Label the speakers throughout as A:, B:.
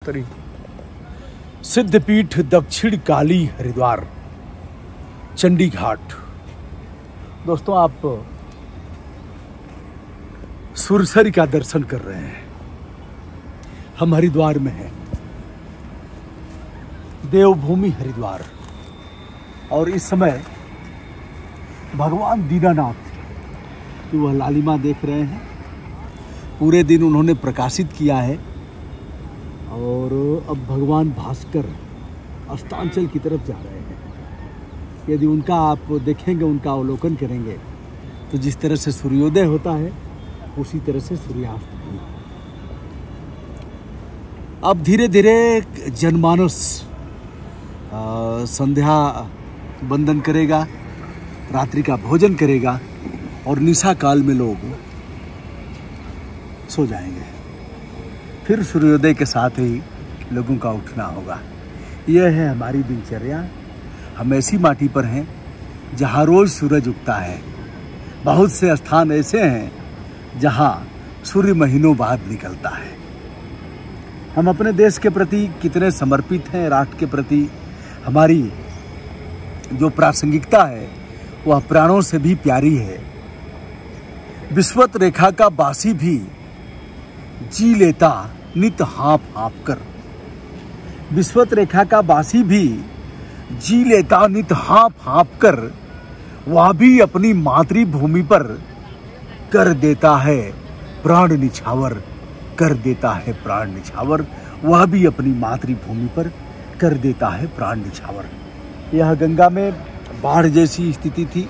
A: करी। सिद्धपीठ दक्षिण काली हरिद्वार चंडी घाट। दोस्तों, आप सुरसरी का दर्शन कर रहे हैं। हम हरिद्वार में हैं, देवभूमि हरिद्वार। और इस समय भगवान दीनानाथ की वह लालिमा देख रहे हैं। पूरे दिन उन्होंने प्रकाशित किया है और अब भगवान भास्कर अस्तांचल की तरफ जा रहे हैं। यदि उनका आप देखेंगे, उनका अवलोकन करेंगे, तो जिस तरह से सूर्योदय होता है उसी तरह से सूर्यास्त भी। अब धीरे धीरे जनमानस संध्या बंदन करेगा, रात्रि का भोजन करेगा और निशा काल में लोग सो जाएंगे। फिर सूर्योदय के साथ ही लोगों का उठना होगा। यह है हमारी दिनचर्या। हम ऐसी माटी पर हैं जहाँ रोज सूरज उगता है। बहुत से स्थान ऐसे हैं जहाँ सूर्य महीनों बाद निकलता है। हम अपने देश के प्रति कितने समर्पित हैं। राष्ट्र के प्रति हमारी जो प्रासंगिकता है वह प्राणों से भी प्यारी है। विश्वत रेखा का बासी भी जी लेता नित हाँप हाँप कर। विश्वत रेखा का बासी भी जी लेता नित हाँप हाँप कर। वह भी अपनी मातृभूमि पर कर देता है प्राण निछावर, कर देता है प्राण निछावर। वह भी अपनी मातृभूमि पर कर देता है प्राण निछावर। यह गंगा में बाढ़ जैसी स्थिति थी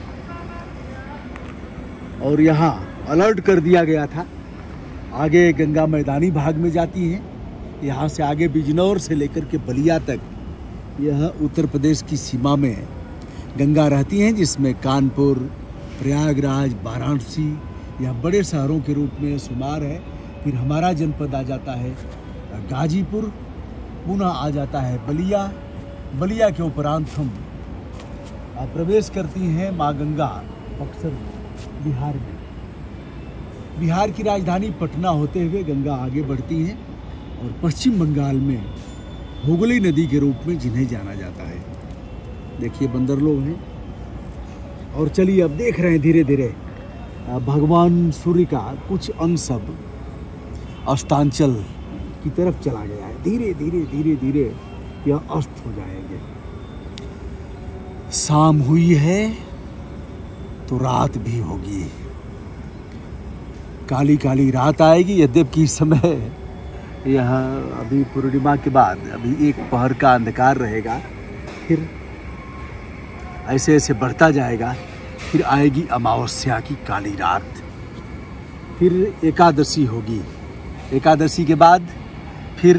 A: और यहाँ अलर्ट कर दिया गया था। आगे गंगा मैदानी भाग में जाती है। यहाँ से आगे बिजनौर से लेकर के बलिया तक यह उत्तर प्रदेश की सीमा में गंगा रहती हैं, जिसमें कानपुर, प्रयागराज, वाराणसी यह बड़े शहरों के रूप में शुमार है। फिर हमारा जनपद आ जाता है गाजीपुर, पुनः आ जाता है बलिया। बलिया के उपरांत हम प्रवेश करती हैं माँ गंगा बक्सर बिहार में। बिहार की राजधानी पटना होते हुए गंगा आगे बढ़ती हैं और पश्चिम बंगाल में हुगली नदी के रूप में जिन्हें जाना जाता है। देखिए बंदर लोग हैं। और चलिए अब देख रहे हैं धीरे धीरे भगवान सूर्य का कुछ अंश सब अस्तांचल की तरफ चला गया है। धीरे धीरे धीरे धीरे यह अस्त हो जाएंगे। शाम हुई है तो रात भी होगी। काली काली रात आएगी। यद्यपि इस समय यह अभी पूर्णिमा के बाद अभी एक पहर का अंधकार रहेगा, फिर ऐसे ऐसे बढ़ता जाएगा। फिर आएगी अमावस्या की काली रात, फिर एकादशी होगी। एकादशी के बाद फिर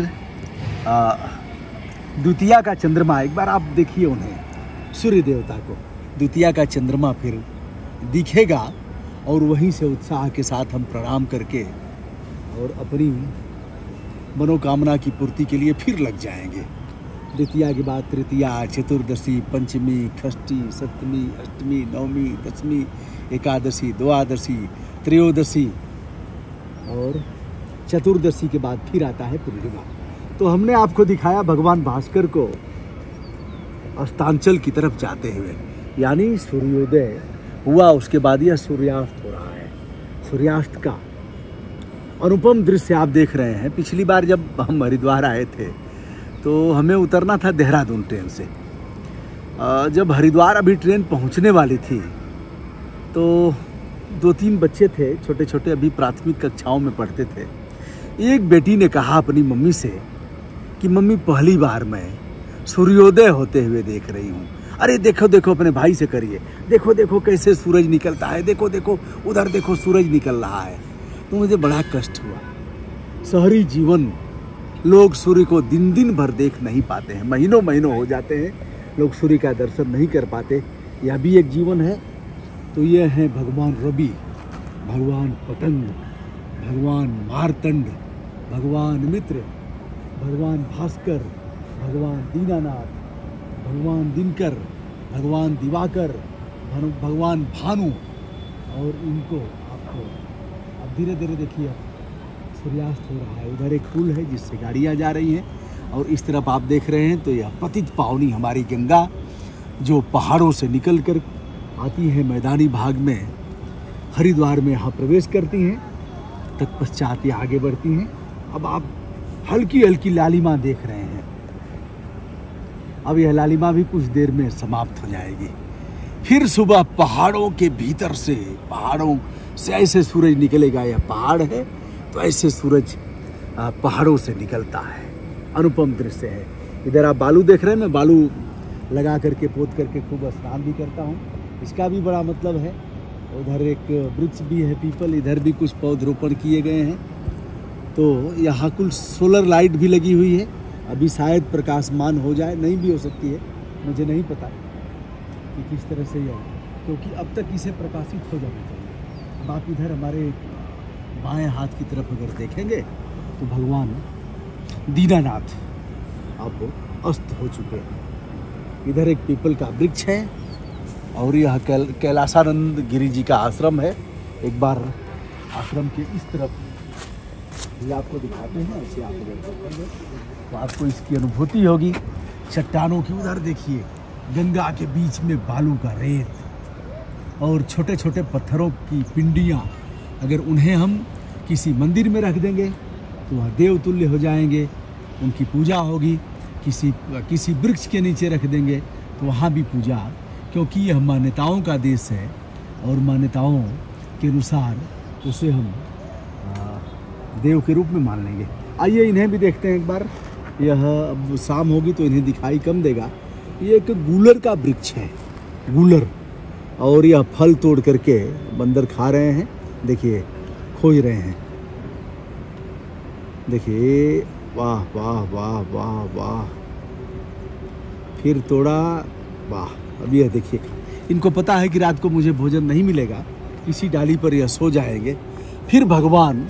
A: द्वितीया का चंद्रमा, एक बार आप देखिए उन्हें, सूर्य देवता को द्वितीया का चंद्रमा फिर दिखेगा और वहीं से उत्साह के साथ हम प्रणाम करके और अपनी मनोकामना की पूर्ति के लिए फिर लग जाएंगे। द्वितीया के बाद तृतीया, चतुर्दशी, पंचमी, षष्ठी, सप्तमी, अष्टमी, नवमी, दशमी, एकादशी, द्वादशी, त्रयोदशी और चतुर्दशी के बाद फिर आता है पूर्णिमा। तो हमने आपको दिखाया भगवान भास्कर को अस्तांचल की तरफ जाते हुए, यानी सूर्योदय हुआ, उसके बाद यह सूर्यास्त हो रहा है। सूर्यास्त का अनुपम दृश्य आप देख रहे हैं। पिछली बार जब हम हरिद्वार आए थे तो हमें उतरना था देहरादून ट्रेन से। जब हरिद्वार अभी ट्रेन पहुंचने वाली थी तो 2-3 बच्चे थे, छोटे छोटे, अभी प्राथमिक कक्षाओं में पढ़ते थे। एक बेटी ने कहा अपनी मम्मी से कि मम्मी पहली बार मैं सूर्योदय होते हुए देख रही हूँ। अरे देखो देखो, अपने भाई से करिए, देखो देखो कैसे सूरज निकलता है, देखो देखो उधर देखो सूरज निकल रहा है। तो मुझे बड़ा कष्ट हुआ। शहरी जीवन, लोग सूर्य को दिन दिन भर देख नहीं पाते हैं, महीनों महीनों हो जाते हैं लोग सूर्य का दर्शन नहीं कर पाते। यह भी एक जीवन है। तो यह है भगवान रवि, भगवान पतंग, भगवान मारतंड, भगवान मित्र, भगवान भास्कर, भगवान दीनानाथ, भगवान दिनकर, भगवान दिवाकर, भगवान भानु। और इनको आपको अब धीरे धीरे देखिए सूर्यास्त हो रहा है। उधर एक पुल है जिससे गाड़ियाँ जा रही हैं और इस तरफ आप देख रहे हैं तो यह पतित पावनी हमारी गंगा जो पहाड़ों से निकल कर आती है मैदानी भाग में, हरिद्वार में यहाँ प्रवेश करती हैं, तत्पश्चात ये आगे बढ़ती हैं। अब आप हल्की हल्की लालिमा देख रहे हैं। अब यह लालिमा भी कुछ देर में समाप्त हो जाएगी। फिर सुबह पहाड़ों के भीतर से, पहाड़ों से ऐसे सूरज निकलेगा। यह पहाड़ है तो ऐसे सूरज पहाड़ों से निकलता है। अनुपम दृश्य है। इधर आप बालू देख रहे हैं, मैं बालू लगा करके पोत करके खूब स्नान भी करता हूँ। इसका भी बड़ा मतलब है। उधर एक वृक्ष भी है पीपल, इधर भी कुछ पौधरोपण किए गए हैं। तो यहाँ कुल सोलर लाइट भी लगी हुई है। अभी शायद प्रकाशमान हो जाए, नहीं भी हो सकती है, मुझे नहीं पता कि किस तरह से यह, क्योंकि अब तक इसे प्रकाशित हो जाना चाहिए। अब आप इधर हमारे बाएं हाथ की तरफ अगर देखेंगे तो भगवान दीनानाथ अब अस्त हो चुके हैं। इधर एक पीपल का वृक्ष है और यह कैलासानंद गिरी जी का आश्रम है। एक बार आश्रम के इस तरफ ये आपको दिखाते हैं। ऐसे आप अगर देखेंगे तो आपको इसकी अनुभूति होगी। चट्टानों की उधर देखिए, गंगा के बीच में बालू का रेत और छोटे छोटे पत्थरों की पिंडियाँ, अगर उन्हें हम किसी मंदिर में रख देंगे तो वह देवतुल्य हो जाएंगे, उनकी पूजा होगी। किसी वृक्ष के नीचे रख देंगे तो वहाँ भी पूजा, क्योंकि यह मान्यताओं का देश है और मान्यताओं के अनुसार उसे हम देव के रूप में मान लेंगे। आइए इन्हें भी देखते हैं एक बार। यह अब शाम होगी तो इन्हें दिखाई कम देगा। ये एक गूलर का वृक्ष है, गूलर, और यह फल तोड़ करके बंदर खा रहे हैं। देखिए, खोज रहे हैं। देखिए, वाह वाह वाह वाह वाह, फिर तोड़ा, वाह। अब यह देखिए, इनको पता है कि रात को मुझे भोजन नहीं मिलेगा, इसी डाली पर यह सो जाएंगे। फिर भगवान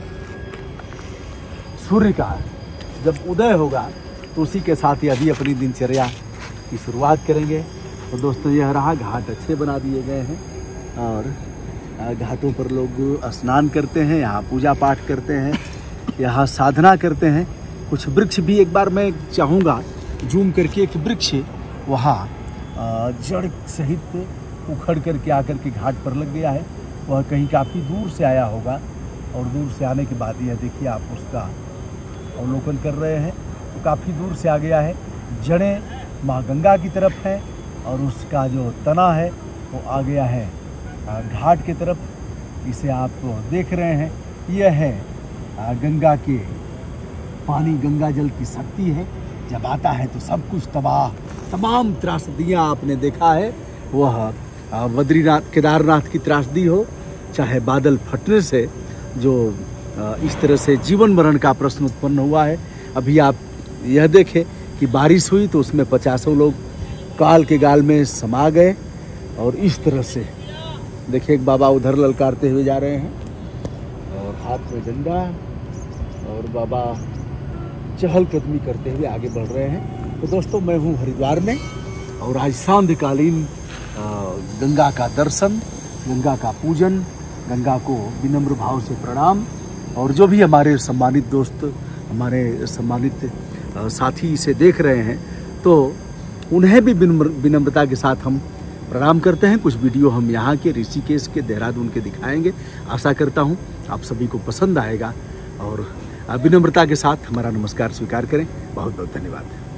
A: सूर्य का जब उदय होगा तो उसी के साथ यह भी अपनी दिनचर्या की शुरुआत करेंगे। तो दोस्तों, यह रहा, घाट अच्छे बना दिए गए हैं और घाटों पर लोग स्नान करते हैं, यहाँ पूजा पाठ करते हैं, यहाँ साधना करते हैं। कुछ वृक्ष भी एक बार मैं चाहूँगा जूम करके, एक वृक्ष वहाँ जड़ सहित उखड़ करके आकर के घाट पर लग गया है। वह कहीं काफ़ी दूर से आया होगा और दूर से आने के बाद यह देखिए आप उसका अवलोकन कर रहे हैं तो काफ़ी दूर से आ गया है। जड़ें माँ गंगा की तरफ हैं और उसका जो तना है वो आ गया है घाट की तरफ। इसे आप देख रहे हैं, यह है गंगा के पानी, गंगा जल की शक्ति है। जब आता है तो सब कुछ तबाह, तमाम त्रासदियाँ आपने देखा है। वह बद्रीनाथ केदारनाथ की त्रासदी हो, चाहे बादल फटने से जो इस तरह से जीवन मरण का प्रश्न उत्पन्न हुआ है। अभी आप यह देखें कि बारिश हुई तो उसमें 50 लोग काल के गाल में समा गए। और इस तरह से देखिए, एक बाबा उधर ललकारते हुए जा रहे हैं और हाथ में झंडा, और बाबा चहलकदमी करते हुए आगे बढ़ रहे हैं। तो दोस्तों, मैं हूँ हरिद्वार में और आज सांध्यकालीन गंगा का दर्शन, गंगा का पूजन, गंगा को विनम्र भाव से प्रणाम। और जो भी हमारे सम्मानित दोस्त, हमारे सम्मानित साथी इसे देख रहे हैं तो उन्हें भी विनम्रता के साथ हम प्रणाम करते हैं। कुछ वीडियो हम यहाँ के ऋषिकेश के, देहरादून के दिखाएंगे। आशा करता हूँ आप सभी को पसंद आएगा और विनम्रता के साथ हमारा नमस्कार स्वीकार करें। बहुत बहुत धन्यवाद।